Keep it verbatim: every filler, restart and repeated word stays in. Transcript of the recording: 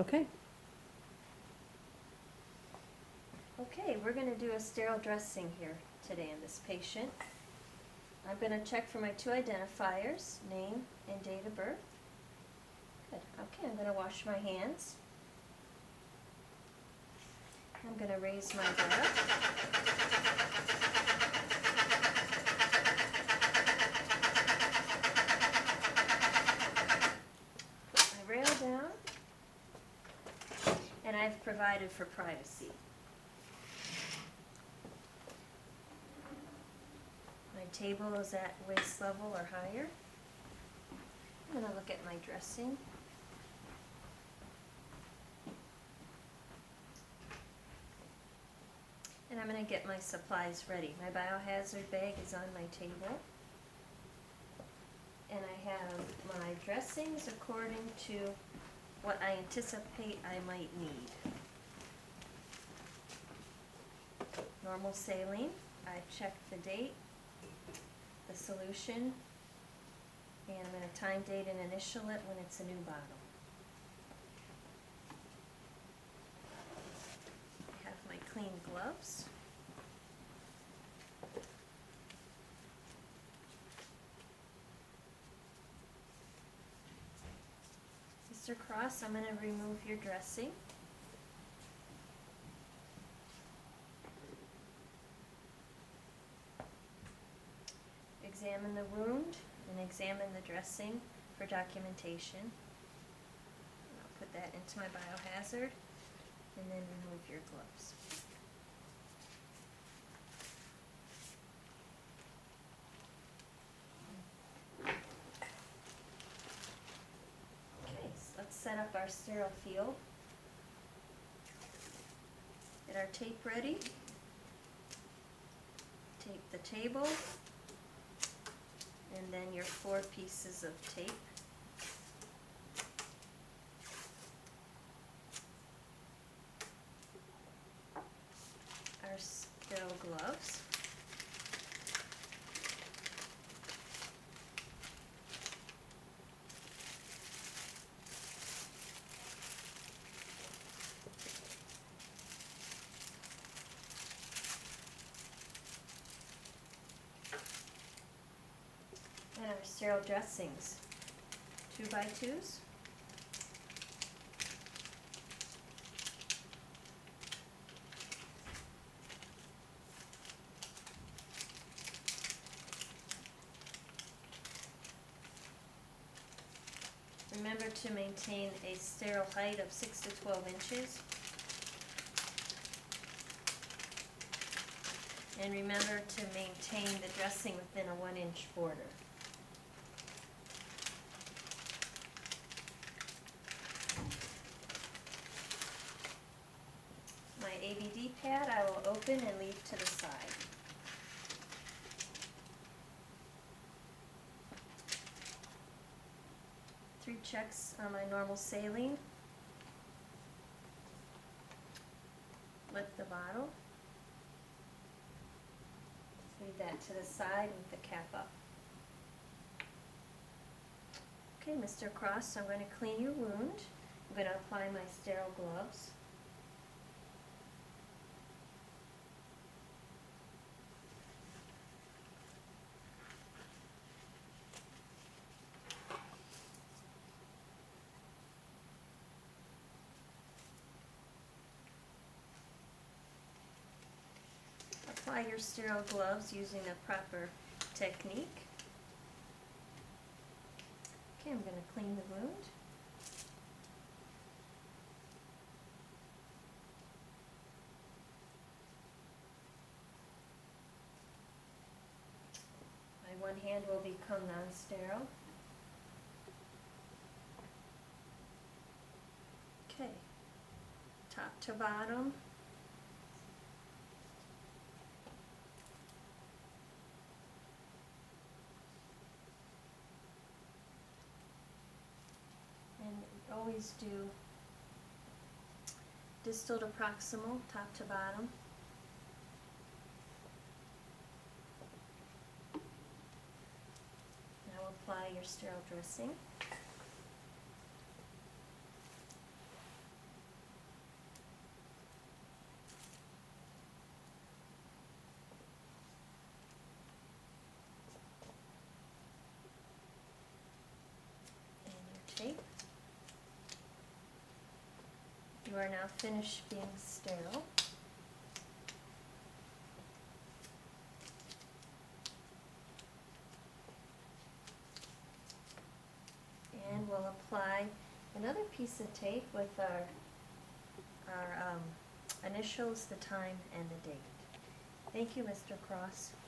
Okay. Okay, we're going to do a sterile dressing here today in this patient. I'm going to check for my two identifiers, name and date of birth. Good. Okay, I'm going to wash my hands. I'm going to raise my breath. Put my rail down. And I've provided for privacy. My table is at waist level or higher. I'm going to look at my dressing. And I'm going to get my supplies ready. My biohazard bag is on my table. And I have my dressings according to what I anticipate I might need. Normal saline. I've checked the date, the solution, and I'm going to time date and initial it when it's a new bottle. I have my clean gloves. Mister Cross, I'm going to remove your dressing. Examine the wound and examine the dressing for documentation. And I'll put that into my biohazard and then remove your gloves. Okay, so let's set up our sterile field. Get our tape ready. Tape the table. And then your four pieces of tape. Our sterile gloves. And our sterile dressings, two by twos. Remember to maintain a sterile height of six to twelve inches. And remember to maintain the dressing within a one inch border. My A B D pad I will open and leave to the side. Three checks on my normal saline. Lift the bottle. Leave that to the side with the cap up. Okay, Mister Cross, I'm going to clean your wound. I'm going to apply my sterile gloves. Apply your sterile gloves using the proper technique. Okay, I'm going to clean the wound. My one hand will become non-sterile. Okay, top to bottom. Always do distal to proximal, top to bottom. Now apply your sterile dressing. You are now finished being sterile. And we'll apply another piece of tape with our, our um, initials, the time, and the date. Thank you, Mister Cross.